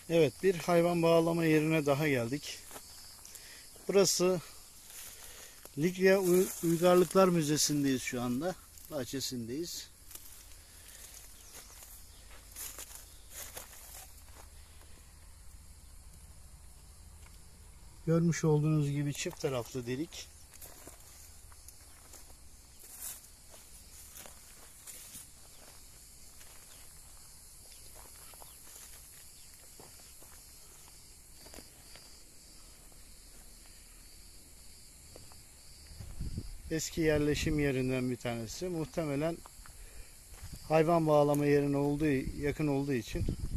Evet, bir hayvan bağlama yerine daha geldik. Burası Likya Uygarlıklar Müzesi'ndeyiz şu anda. Bahçesindeyiz. Görmüş olduğunuz gibi çift taraflı delik. Eski yerleşim yerinden bir tanesi. Muhtemelen hayvan bağlama yerine yakın olduğu için